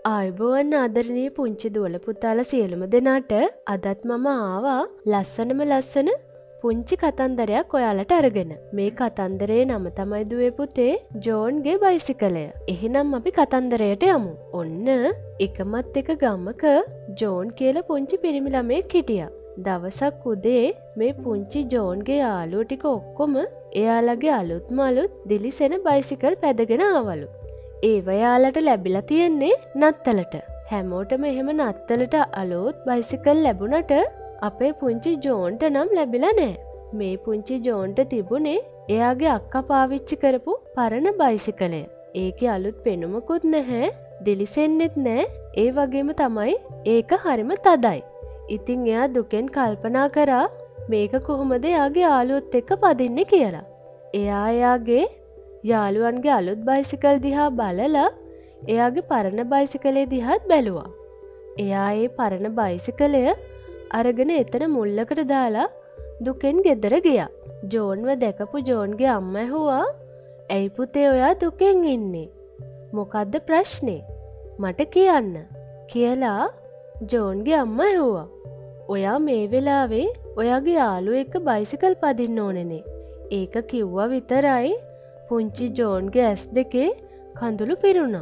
ආයුබෝවන් ආදරණීය පුංචි දුවල පුතාලා සියලුම දෙනාට අදත් මම ආවා ලස්සනම ලස්සන පුංචි කතන්දරයක් ඔයාලට අරගෙන. මේ කතන්දරේ නම තමයි දුවේ පුතේ ජෝන්ගේ බයිසිකලය. එහෙනම් අපි කතන්දරයට යමු. ඔන්න එකමත් එක ගමක ජෝන් කියලා පුංචි පිරිමි ළමයෙක් හිටියා. දවසක් උදේ මේ පුංචි ජෝන්ගේ යාළුවෝ ටික ඔක්කොම එයාලගේ අලුත්ම අලුත් දිලිසෙන බයිසිකල් පැදගෙන ආවලු. ඒව යාලට ලැබිලා තියෙන්නේ නත්තලට. හැමෝටම එහෙම නත්තලට අලුත් බයිසිකල් ලැබුණට අපේ පුංචි ජෝන්ට නම් ලැබිලා නෑ. මේ පුංචි ජෝන්ට තිබුණේ එයාගේ අක්කා පාවිච්චි කරපු පරණ බයිසිකලය. ඒකේ අලුත් පෙනුමකුත් නැහැ, දිලිසෙන්නෙත් නෑ. ඒ වගේම තමයි ඒක හරිම තදයි. ඉතින් එයා දුකෙන් කල්පනා කරා මේක කොහොමද එයාගේ යාළුවොත් එක්ක පදින්නේ කියලා. එයාගේ යාළුවන්ගේ අලුත් බයිසිකල් දිහා බලලා එයාගේ පරණ බයිසිකලේ දිහාත් බැලුවා. එයා ඒ පරණ බයිසිකලය අරගෙන එතන මුල්ලකට දාලා දුකෙන් ගෙදර ගියා. ජෝන්ව දැකපු ජෝන්ගේ අම්මා ඇහුවා, "ඇයි පුතේ ඔයා දුකෙන් ඉන්නේ? මොකද්ද ප්‍රශ්නේ? මට කියන්න." කියලා ජෝන්ගේ අම්මා ඇහුවා. "ඔයා මේ වෙලාවේ ඔයාගේ යාළුවෙක් එක්ක බයිසිකල් පදින්න ඕනේනේ." ඒක කිව්වා විතරයි පුංචි ජෝන්ගේ ඇස් දෙකේ කඳුළු පිරුණා.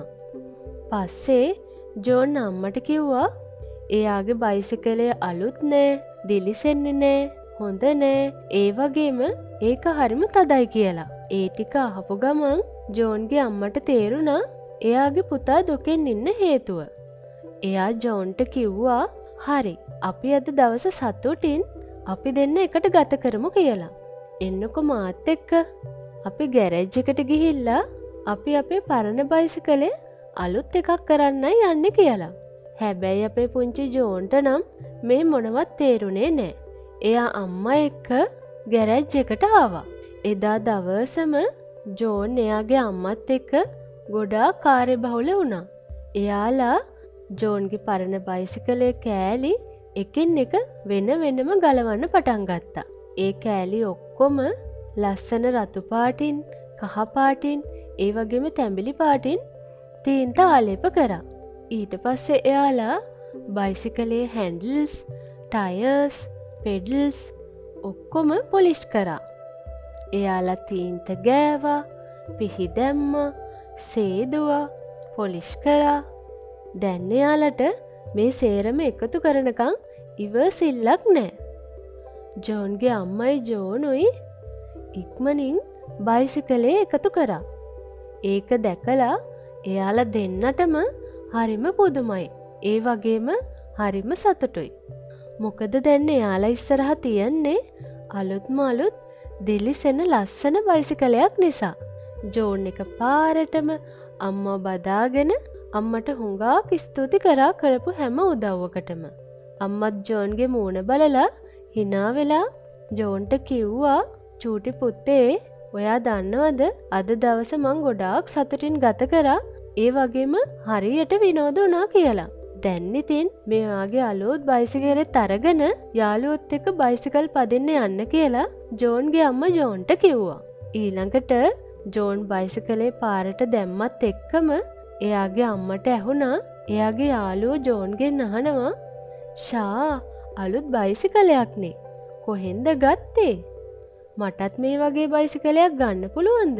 පස්සේ ජෝන් අම්මට කිව්වා එයාගේ බයිසිකලේ අලුත් නෑ, දිලිසෙන්නේ නෑ, හොඳ නෑ, ඒ වගේම ඒක හරිම තදයි කියලා. ඒ ටික අහපු ගමන් ජෝන්ගේ අම්මට තේරුණා එයාගේ පුතා දුකෙන් ඉන්න හේතුව. එයා ජෝන්ට කිව්වා, "හරි, අපි අද දවස සතුටින් අපි දෙන්න එකට ගත කරමු කියලා. එන්නකො මාත් එක්ක. අපි ගෑරේජ් එකට ගිහිල්ලා අපි අපේ පරණ බයිසිකලේ අලුත් එකක් කරන්නයි යන්නේ" කියලා. හැබැයි අපේ පුංචි ජෝන්ට නම් මේ මොනවත් තේරුනේ නෑ. එයා අම්මා එක්ක ගෑරේජ් එකට ආවා. එදා දවසම ජෝන් එයාගේ අම්මත් එක්ක ගොඩාක් කාර්යබහුල වුණා. එයාලා ජෝන්ගේ පරණ බයිසිකලේ කෑලි එකින් එක වෙන වෙනම ගලවන්න පටන් ගත්තා. ඒ කෑලි ඔක්කොම ලස්සන රතු පාටින්, කහ පාටින්, ඒ වගේම තැඹිලි පාටින් තීන්ත ආලේප කරා. ඊට පස්සේ එයාලා බයිසිකලේ හැන්ඩල්ස්, ටයර්ස්, පෙඩල්ස් ඔක්කොම පොලිෂ් කරා. එයාලා තීන්ත ගෑවා, පිහි දැම්මා, සේදුවා, පොලිෂ් කරා. දැන් එයාලට මේ සේරම එකතු කරනකම් ඉවසිල්ලක් නෑ. ජෝන්ගේ අම්මයි ජෝනුයි ඉක්මනින් බයිසිකලේ එකතු කරා. ඒක දැකලා එයාලා දෙන්නටම හරිම පුදුමයි. ඒ වගේම හරිම සතුටුයි. මොකද දැන් එයාලා ඉස්සරහ තියන්නේ අලුත්ම අලුත් දිලිසෙන ලස්සන බයිසිකලයක් නිසා. ජෝන් එක පාරටම අම්මා බදාගෙන අම්මට හුඟක් ස්තුති කරා කරපු හැම උදව්වකටම. අම්මත් ජෝන්ගේ මූණ බලලා hina වෙලා ජෝන්ට කිව්වා, "චූටි පුතේ, ඔයා දන්නවද අද දවස මං ගොඩාක් සතුටින් ගත කරා, ඒ වගේම හරියට විනෝද වුණා කියලා. දැන් ඉතින් මේ වාගේ අලුත් බයිසිකලෙත් අරගෙන යාළුවොත් එක්ක බයිසිකල් පදින්න යන්න" කියලා ජෝන්ගේ අම්මා ජෝන්ට කිව්වා. ඊළඟට ජෝන් බයිසිකලේ පාරට දැම්මත් එක්කම එයාගේ අම්මට ඇහුණා එයාගේ යාළුවෝ ජෝන්ගෙන් අහනවා, "ෂා, අලුත් බයිසිකලයක්නේ. කොහෙන්ද ගත්තේ? මටත් මේ වගේ බයිසිකලයක් ගන්න පුළුවන්ද?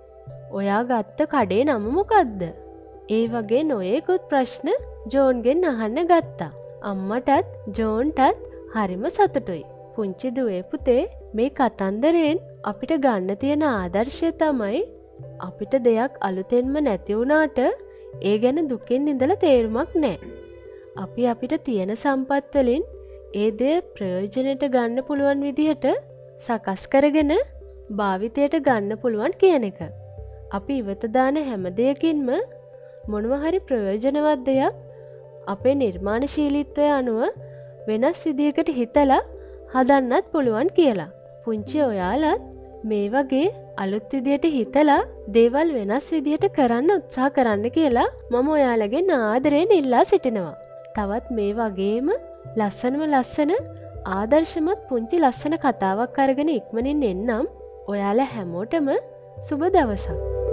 ඔයා ගත්ත කඩේ නම මොකද්ද?" ඒ වගේ නොයෙකුත් ප්‍රශ්න ජෝන්ගෙන් අහන්න ගත්තා. අම්මටත් ජෝන්ටත් හරිම සතුටුයි. පුංචි දුවේ පුතේ, මේ කතන්දරෙන් අපිට ගන්න තියෙන ආදර්ශය තමයි අපිට දෙයක් අලුතෙන්ම නැති වුණාට ඒ ගැන දුකින් ඉඳලා තේරුමක් නෑ. අපි අපිට තියෙන සම්පත් වලින් ඒ දේ ප්‍රයෝජනෙට ගන්න පුළුවන් විදිහට සකස් කරගෙන භාවිතයට ගන්න පුළුවන් කියන එක. අපි ඉවත දාන හැම දෙයකින්ම මොනවා හරි ප්‍රයෝජනවත් දෙයක් අපේ නිර්මාණශීලීත්වය අනුව වෙනස් විදිහකට හිතලා හදන්නත් පුළුවන් කියලා. පුංචි ඔයාලත් මේ වගේ අලුත් විදිහට හිතලා දේවල් වෙනස් විදිහට කරන්න උත්සාහ කරන්න කියලා මම ඔයාලගෙන් ආදරයෙන් ඉල්ලා සිටිනවා. තවත් මේ වගේම ලස්සනම ලස්සන ආදර්ශමත් පුංචි ලස්සන කතාවක් අරගෙන ඉක්මනින් එන්නම්. ඔයාලා හැමෝටම සුබ දවසක්.